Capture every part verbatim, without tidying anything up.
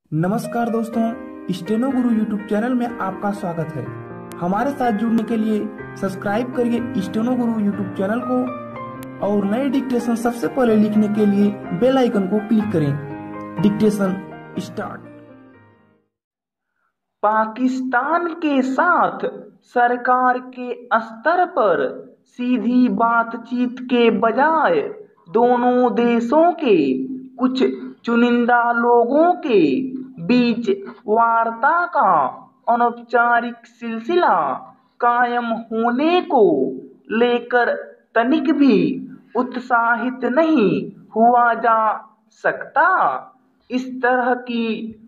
नमस्कार दोस्तों, स्टेनो गुरु YouTube channel में आपका स्वागत है। हमारे साथ जुड़ने के लिए सब्सक्राइब करिए स्टेनो गुरु यूट्यूब चैनल को और नए डिक्टेशन सबसे पहले लिखने के लिए बेल आइकन को क्लिक करें। Dictation start. पाकिस्तान के साथ सरकार के स्तर पर सीधी बातचीत के बजाय दोनों देशों के कुछ चुनिंदा लोगों के बीच वार्ता का अनौपचारिक सिलसिला कायम होने को लेकर तनिक भी उत्साहित नहीं हुआ जा सकता। इस तरह की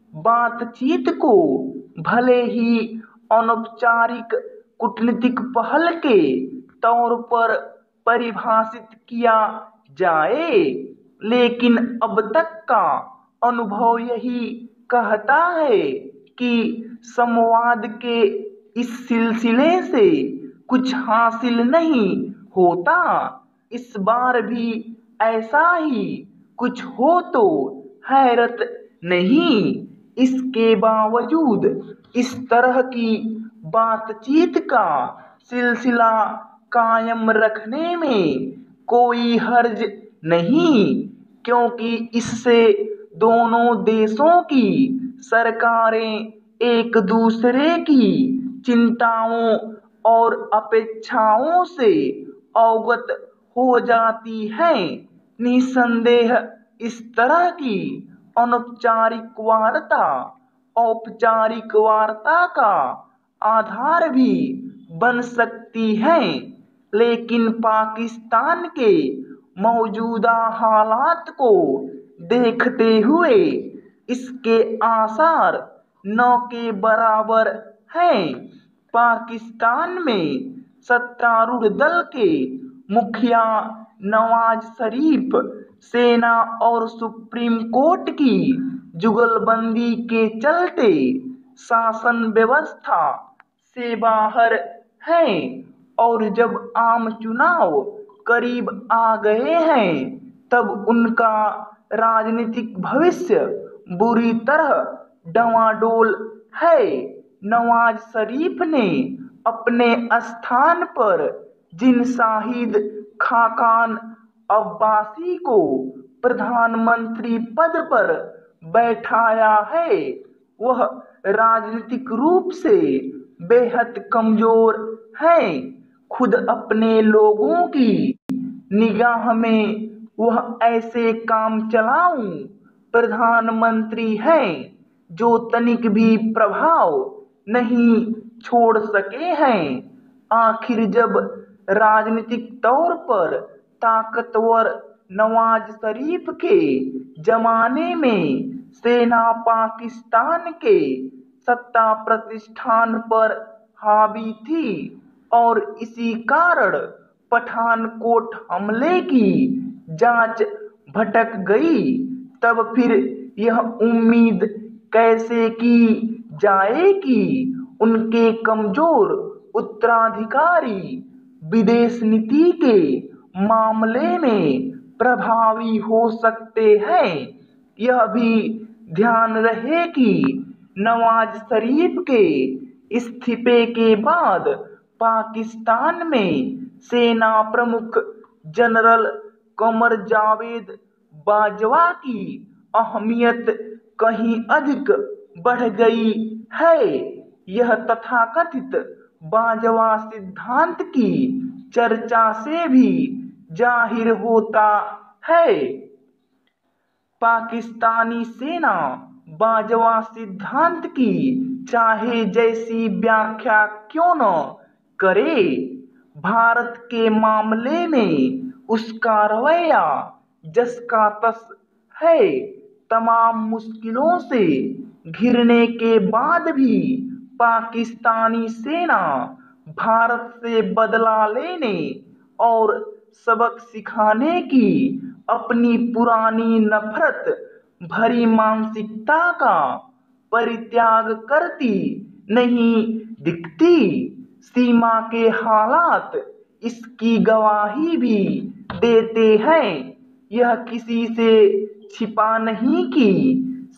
बातचीत को भले ही अनौपचारिक कूटनीतिक पहल के तौर पर परिभाषित किया जाए, लेकिन अब तक का अनुभव यही कहता है कि संवाद के इस सिलसिले से कुछ हासिल नहीं होता। इस बार भी ऐसा ही कुछ हो तो हैरत नहीं। इसके बावजूद इस तरह की बातचीत का सिलसिला कायम रखने में कोई हर्ज नहीं, क्योंकि इससे दोनों देशों की सरकारें एक दूसरे की चिंताओं और अपेक्षाओं से अवगत हो जाती हैं। निसंदेह इस तरह की अनौपचारिक वार्ता औपचारिक वार्ता का आधार भी बन सकती है, लेकिन पाकिस्तान के मौजूदा हालात को देखते हुए इसके आसार न के बराबर हैं। पाकिस्तान में सत्तारूढ़ दल के मुखिया नवाज शरीफ सेना और सुप्रीम कोर्ट की जुगलबंदी के चलते शासन व्यवस्था से बाहर हैं और जब आम चुनाव करीब आ गए हैं तब उनका राजनीतिक भविष्य बुरी तरह डवाडोल है। नवाज शरीफ ने अपने स्थान पर जिन शाहिद खाकान अब्बासी को प्रधानमंत्री पद पर बैठाया है, वह राजनीतिक रूप से बेहद कमजोर हैं। खुद अपने लोगों की निगाह में वह ऐसे काम चलाऊ प्रधानमंत्री हैं जो तनिक भी प्रभाव नहीं छोड़ सके हैं। आखिर जब राजनीतिक तौर पर ताकतवर नवाज शरीफ के जमाने में सेना पाकिस्तान के सत्ता प्रतिष्ठान पर हावी थी और इसी कारण पठानकोट हमले की जांच भटक गई, तब फिर यह उम्मीद कैसे की जाए कि उनके कमजोर उत्तराधिकारी विदेश नीति के मामले में प्रभावी हो सकते हैं। यह भी ध्यान रहे कि नवाज शरीफ के इस्तीफे के बाद पाकिस्तान में सेना प्रमुख जनरल कमर जावेद बाजवा की अहमियत कहीं अधिक बढ़ गई है। यह तथाकथित बाजवा सिद्धांत की चर्चा से भी जाहिर होता है। पाकिस्तानी सेना बाजवा सिद्धांत की चाहे जैसी व्याख्या क्यों न करे, भारत के मामले में उसका रवैया जस का तस है। तमाम मुश्किलों से घिरने के बाद भी पाकिस्तानी सेना भारत से बदला लेने और सबक सिखाने की अपनी पुरानी नफरत भरी मानसिकता का परित्याग करती नहीं दिखती। सीमा के हालात इसकी गवाही भी देते हैं। यह किसी से छिपा नहीं कि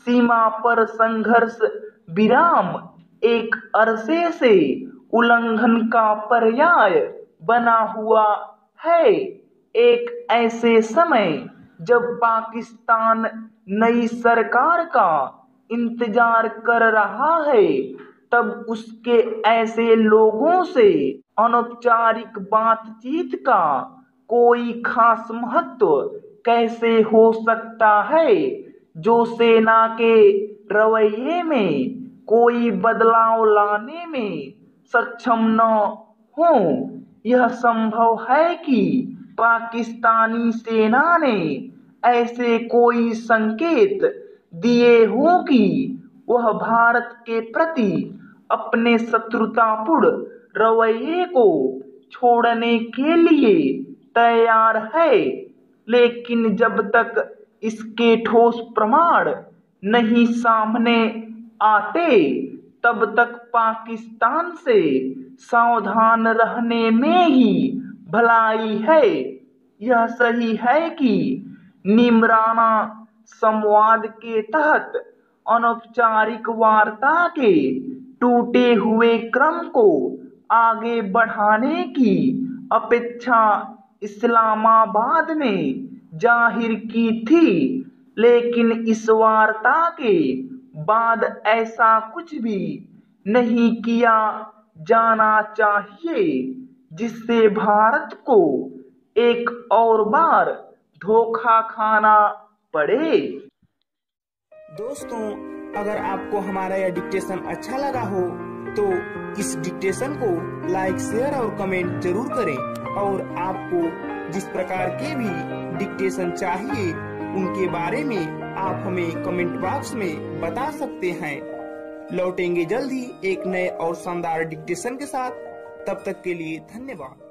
सीमा पर संघर्ष विराम एक अरसे से उल्लंघन का पर्याय बना हुआ है। एक ऐसे समय जब पाकिस्तान नई सरकार का इंतजार कर रहा है, तब उसके ऐसे लोगों से अनौपचारिक बातचीत का कोई खास महत्व कैसे हो सकता है, जो सेना के रवैये में कोई बदलाव लाने में सक्षम न हो। यह संभव है कि पाकिस्तानी सेना ने ऐसे कोई संकेत दिए हों कि वह भारत के प्रति अपने शत्रुतापूर्ण रवैये को छोड़ने के लिए तैयार है, लेकिन जब तक इसके ठोस प्रमाण नहीं सामने आते, तब तक पाकिस्तान से सावधान रहने में ही भलाई है। यह सही है कि निमराना संवाद के तहत अनौपचारिक वार्ता के टूटे हुए क्रम को आगे बढ़ाने की अपेक्षा इस्लामाबाद ने जाहिर की थी, लेकिन इस वार्ता के बाद ऐसा कुछ भी नहीं किया जाना चाहिए जिससे भारत को एक और बार धोखा खाना पड़े। दोस्तों, अगर आपको हमारा यह डिक्टेशन अच्छा लगा हो तो इस डिक्टेशन को लाइक, शेयर और कमेंट जरूर करें, और आपको जिस प्रकार के भी डिक्टेशन चाहिए उनके बारे में आप हमें कमेंट बॉक्स में बता सकते हैं। लौटेंगे जल्द ही एक नए और शानदार डिक्टेशन के साथ। तब तक के लिए धन्यवाद।